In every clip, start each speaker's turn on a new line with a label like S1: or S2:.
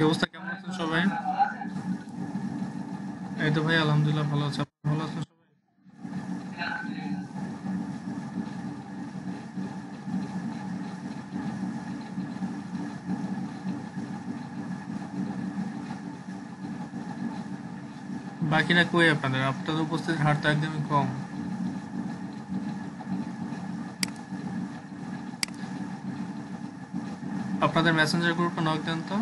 S1: অবস্থা কেমন আছেন সবাই? এই তো ভাই আলহামদুলিল্লাহ ভালো আছে। আপনি ভালো আছেন সবাই? বাকিরা কই আপনাদের উপস্থিতির হার তো একদমই কম। আপনাদের মেসেঞ্জার গ্রুপে নক দেন তো।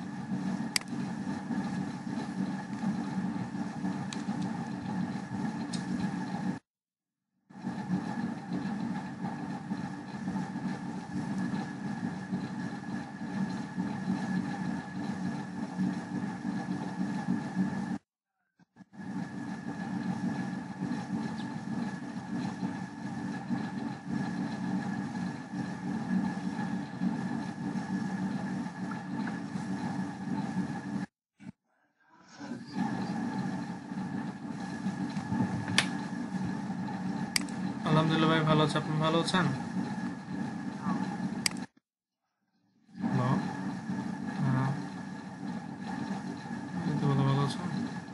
S1: আলহামদুলিল্লাহ ভাই ভালো আছে। আপনি ভালো আছেন? হ্যালো। হ্যাঁ, এই তো ভালো ভালো আছেন।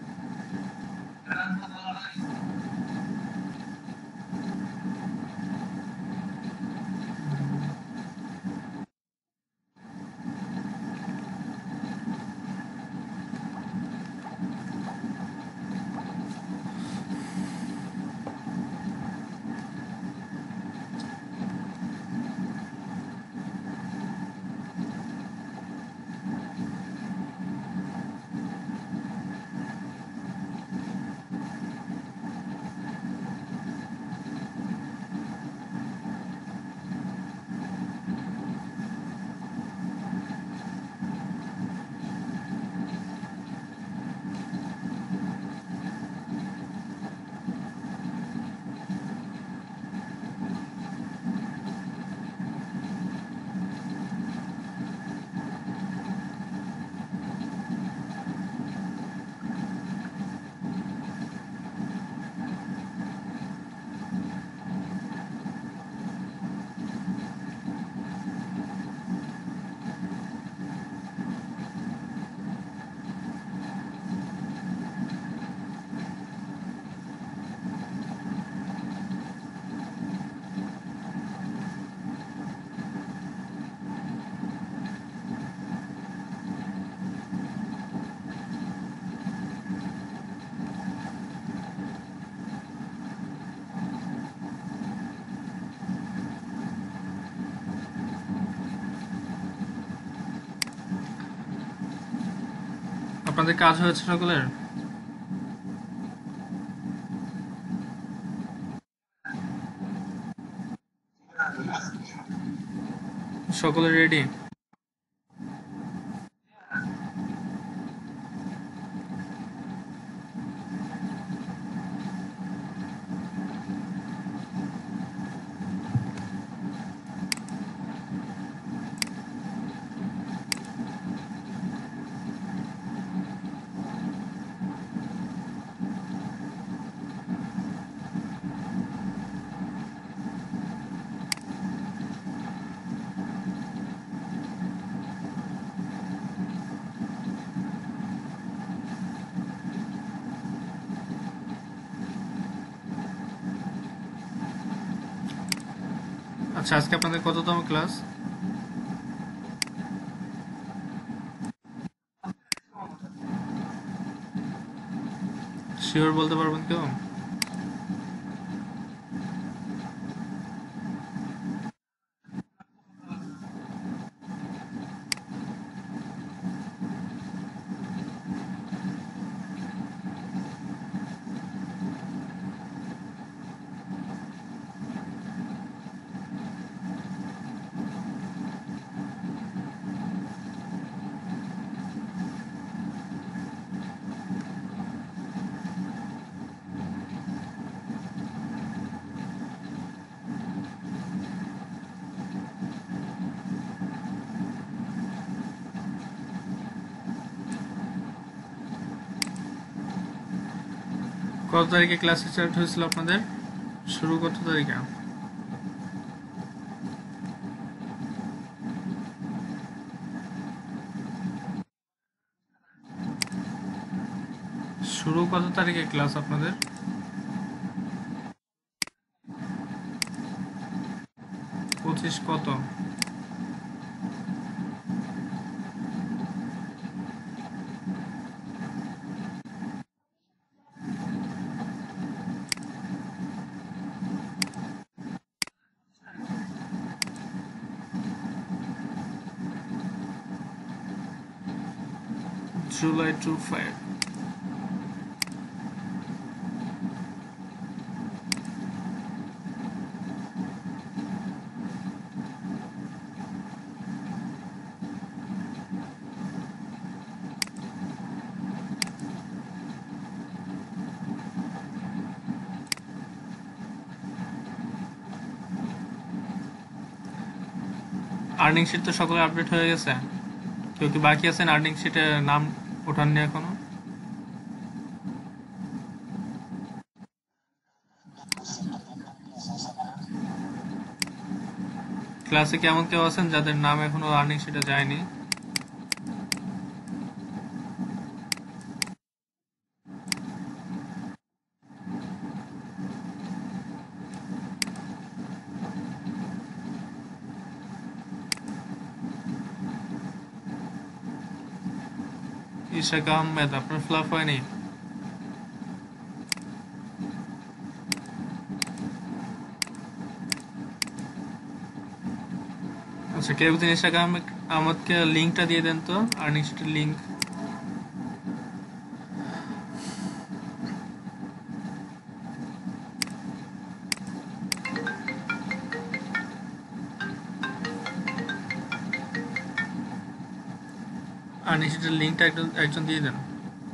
S1: আপনাদের কাজ হয়েছে সকলের? সকলে রেডি? আচ্ছা, আজকে আপনাদের কততম ক্লাস? শিওর বলতে পারবেন কেউ? কত তারিখে ক্লাস স্টার্ট হয়েছিল আপনাদের? শুরু কত তারিখে? শুরু কত তারিখে ক্লাস আপনাদের? 25 কত? জুলাই 25। আর্নিং শিট তো সকলে আপডেট হয়ে গেছে। কেউ কি বাকি আছেন আর্নিং শিটে নাম ওঠাননি এখনো? ক্লাসে কেমন কেউ আছেন যাদের নাম এখনো আর্নিং শিটে যায়নি? ইশাক আহমেদ, আপনার ফ্লাপ হয়নি? আচ্ছা, কেউ একদিন ইশাক আহমেদকে লিঙ্কটা দিয়ে দেন তো, আর্নিং শিটের লিঙ্ক। আর্নিং শিটের লিঙ্কটা একজন দিয়ে দেন।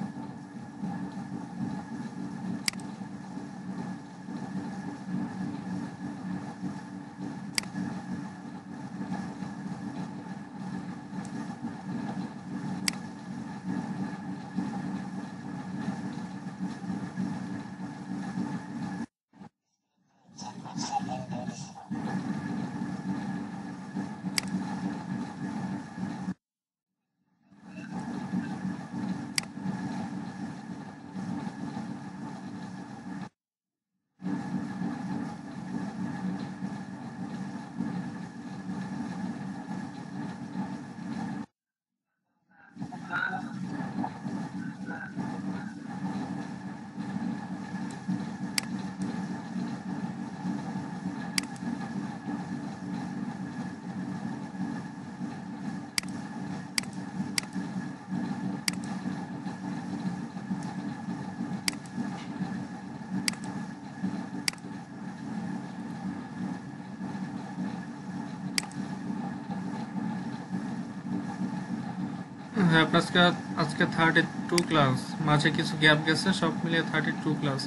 S1: হ্যাঁ, আপনার আজকে 32 ক্লাস, মাঝে কিছু গ্যাপ গেছে, সব মিলিয়ে 32 ক্লাস।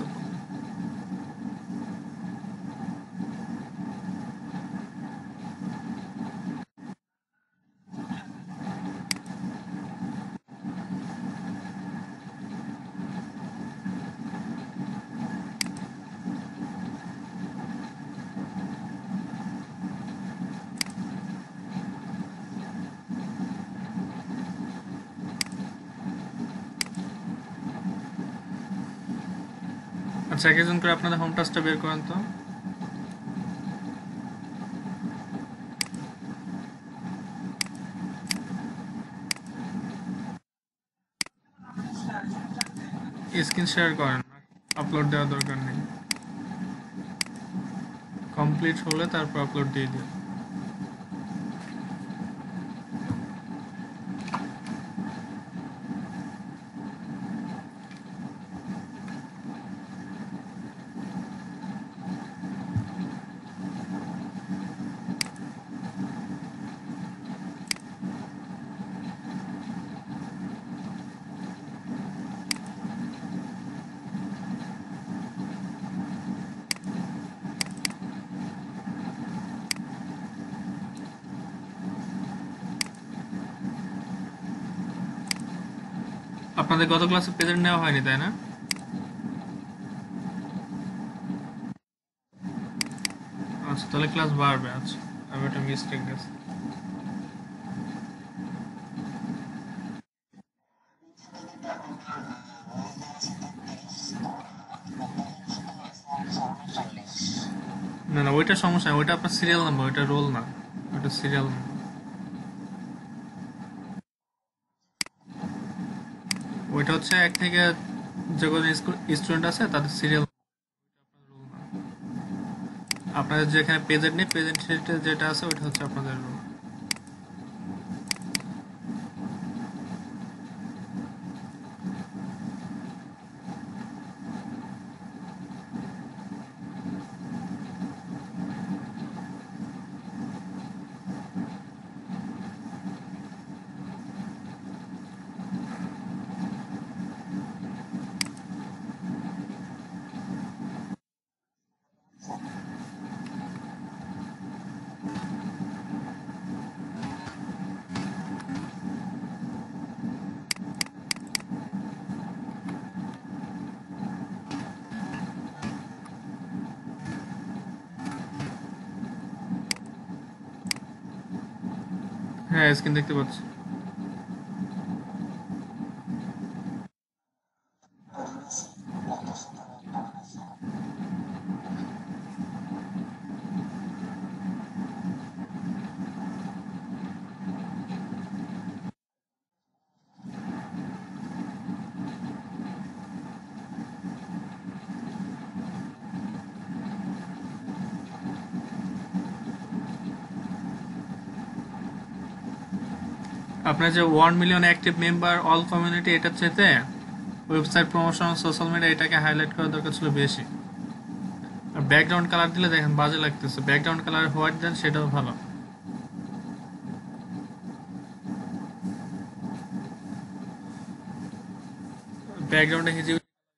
S1: আচ্ছা, এক একজন করে আপনাদের হোম টাস্কটা বের করেন তো। স্ক্রিন শেয়ার করেন, আপলোড দেওয়ার দরকার নেই। কমপ্লিট হলে তারপর আপলোড দিয়ে দিন। আপনাদের গত ক্লাসে প্রেজেন্ট নেওয়া হয়নি, তাই না? আচ্ছা, তাহলে ক্লাস বাড়বে। আচ্ছা, আমি একটা মিস্টেক গেছে। না না, ওইটা সমস্যা না, ওইটা আপনার সিরিয়াল নাম্বার, ওইটা রোল না, ওইটা সিরিয়াল নাম্বার। ওইটা হচ্ছে এক থেকে যে কোনো স্টুডেন্ট আছে তাদের সিরিয়াল, রোল না। আপনাদের যেখানে প্রেজেন্ট নেই, প্রেজেন্ট যেটা আছে ওইটা হচ্ছে আপনাদের রোল। হ্যাঁ, স্ক্রিন দেখতে পাচ্ছি। আপনার যে 1 million active member all community, এটার চাইতে ওয়েবসাইট প্রমোশন, সোশ্যাল মিডিয়া এটাকে হাইলাইট করার দরকার ছিল বেশি। আর ব্যাকগ্রাউন্ড কালার দিলে দেখেন বাজে লাগতেছে, ব্যাকগ্রাউন্ড কালার হোয়াইট দেন, সেটাও ভালো। ব্যাকগ্রাউন্ডে হিজিবি।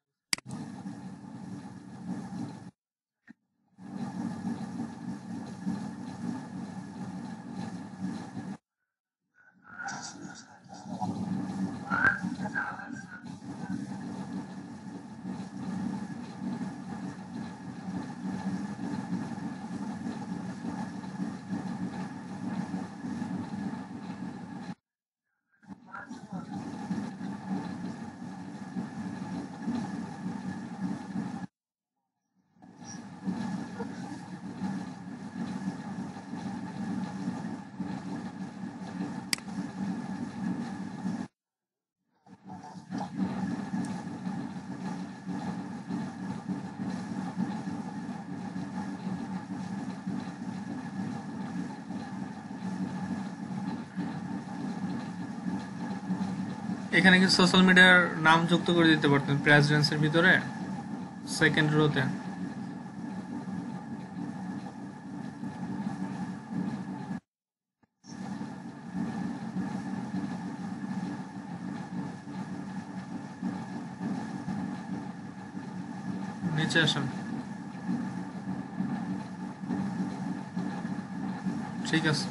S1: এখানে কিন্তু সোশ্যাল মিডিয়ার নাম যুক্ত করে দিতে পারতেন প্রেসিডেন্সের ভিতরে, সেকেন্ড রোতে। নিচে আসেন। ঠিক আছে।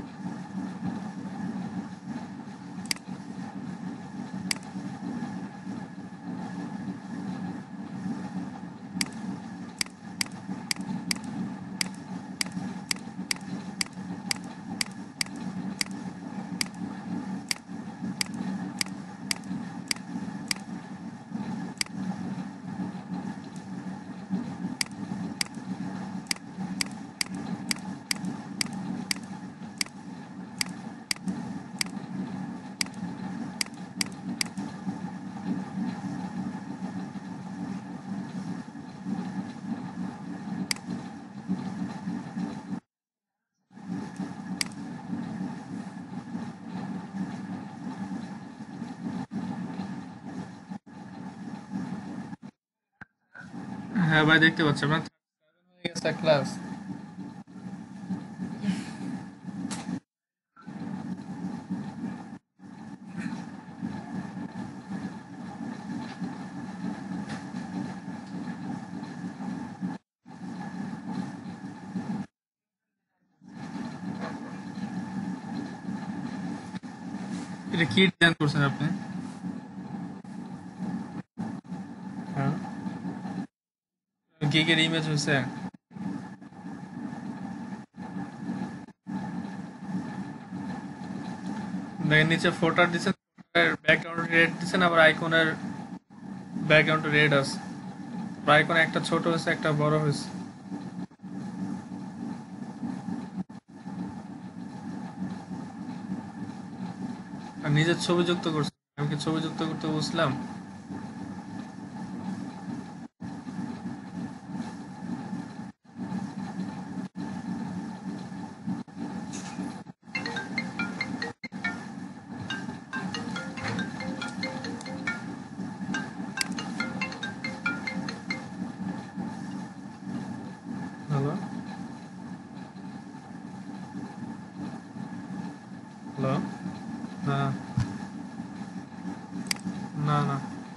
S1: হ্যাঁ ভাই, দেখতে পাচ্ছি আপনার 37 হয়ে গেছে ক্লাস। এটা কি ডিজাইন করছেন আপনি? হ্যাঁ, গিগের ইমেজ হয়েছে। দেখেন নিচে ফোটার দিচ্ছেন, ব্যাকগ্রাউন্ড রেড দিচ্ছেন, আবার আইকনের ব্যাকগ্রাউন্ড রেড আছে। আইকন একটা ছোট হয়েছে, একটা বড় হয়েছে। আর নিজের ছবি যুক্ত করছি, আমি কি ছবি যুক্ত করতে বুঝলাম? Hello, hello. হ্যাঁ। না, না।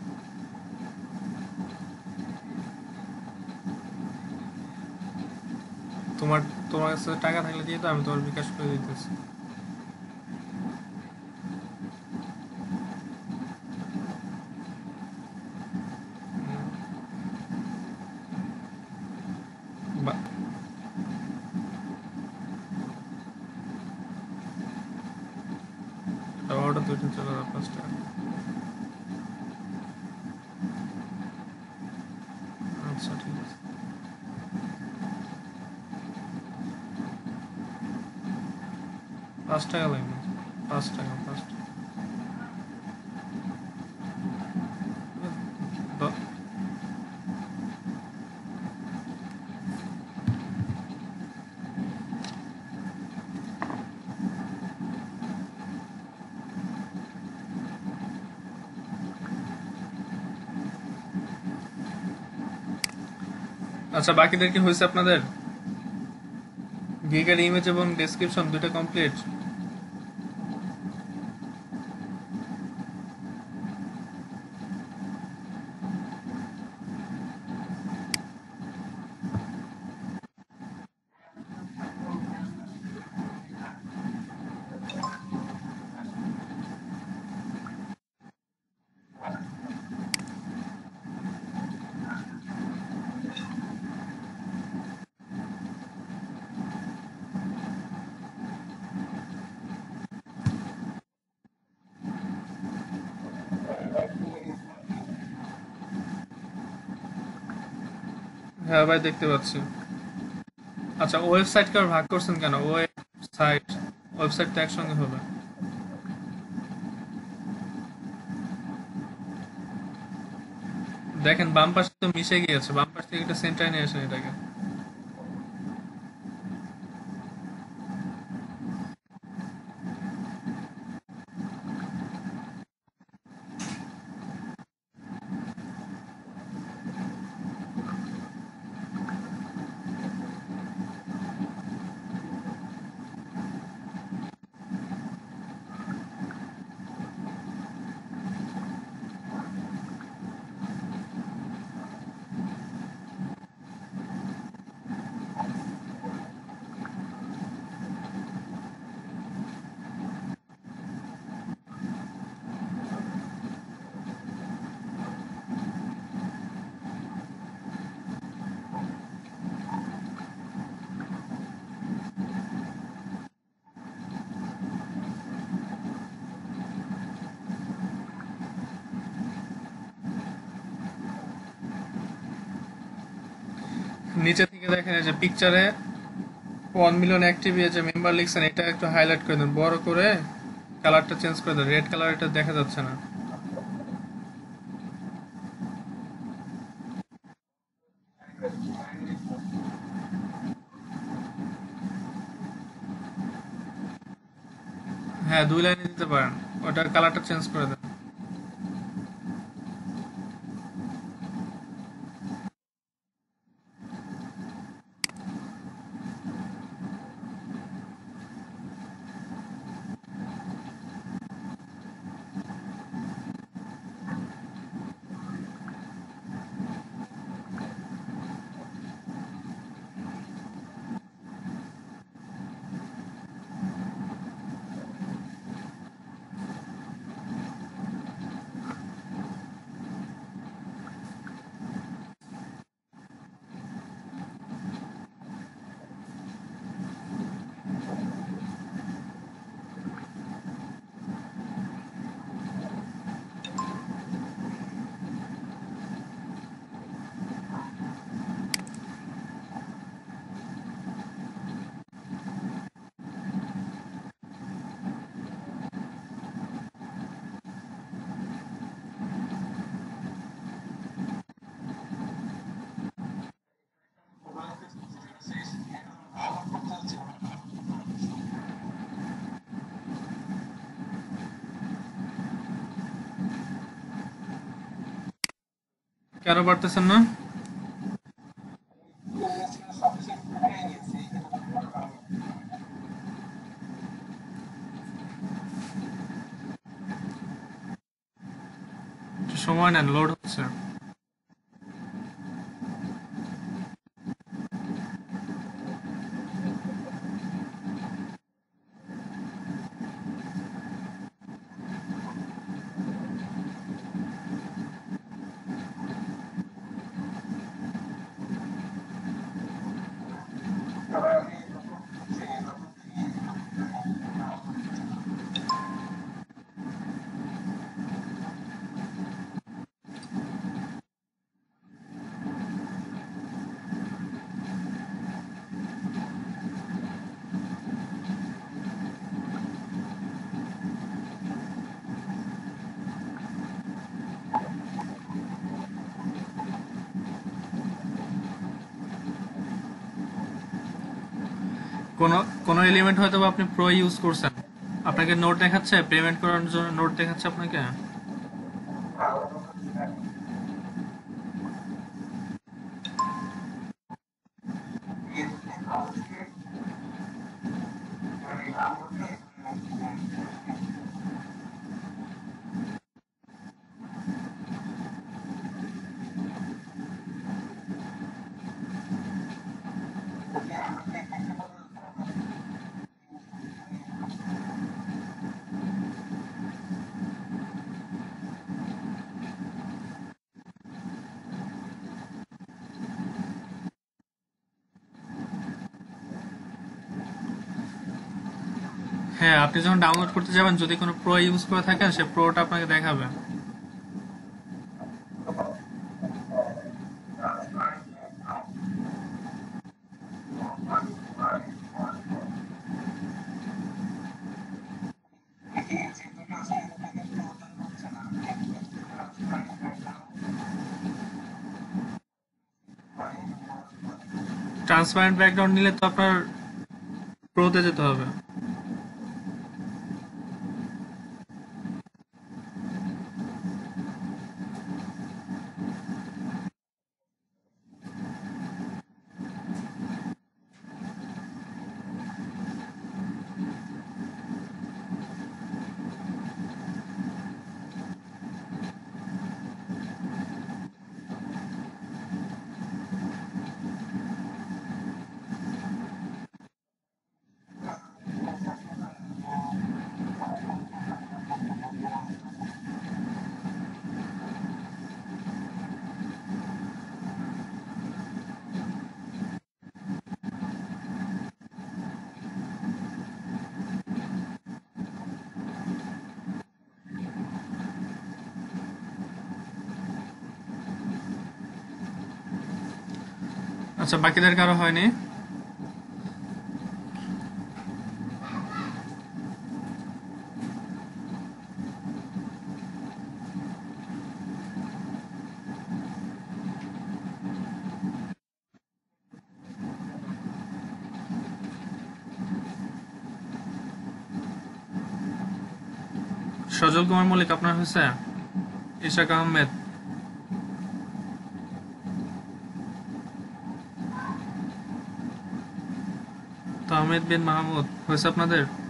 S1: তোমার তোমার কাছে টাকা থাকলে দিয়ে তো, আমি তোমার বিকাশ করে দিতেছি। বা- অর্ডার দুইটা চলে যাবে 5 টাকা। আচ্ছা, ঠিক আছে। 5 টাকা লাগবে। 5 টাকা, 5 টাকা। দ- আচ্ছা, বাকিদের কি হয়েছে আপনাদের? গিগার ইমেজ এবং ডেসক্রিপশন দুটো কমপ্লিট? হ্যাঁ ভাই, দেখতে পাচ্ছি। আচ্ছা, ওয়েবসাইটকে আবার ভাগ করছেন কেন? ওয়েবসাইট, ওয়েবসাইট তো একসঙ্গে হবে। দেখেন, বাম পাশে তো মিশে গিয়েছে, বাম পাশ থেকে একটা সেন্টারে নিয়ে আসেন এটাকে। নিচে থেকে দেখেন, এই যে পিকচারে 1 মিলিয়ন অ্যাক্টিভ যে মেম্বার লিখছেন, এটা একটু হাইলাইট করে দেন, বড় করে কালারটা চেঞ্জ করে দেন, রেড কালার, এটা দেখা যাচ্ছে না। হ্যাঁ, 2 লাইনে দিতে পারেন, ওটার কালারটা চেঞ্জ করে দেন। কেন পারতেছেন না? একটু সময় নেন, লোড হচ্ছে। কোনো কোনো এলিমেন্ট হয়তো বা আপনি প্রো ইউজ করছেন, আপনাকে নোট দেখাচ্ছে, পেমেন্ট করার জন্য নোট দেখাচ্ছে আপনাকে। হ্যাঁ, আপনি যখন ডাউনলোড করতে যাবেন যদি কোনো প্রো ইউজ করে থাকেন সে প্রোটা আপনাকে দেখাবে। ট্রান্সপারেন্ট ব্যাকগ্রাউন্ড নিলে তো আপনার প্রোতে যেতে হবে। আচ্ছা, বাকিদের কারো হয়নি? সজল কুমার মল্লিক আপনার হয়েছে? ইশাক আহমেদ? তাহমেদ বিন মাহমুদ হয়েছে আপনাদের?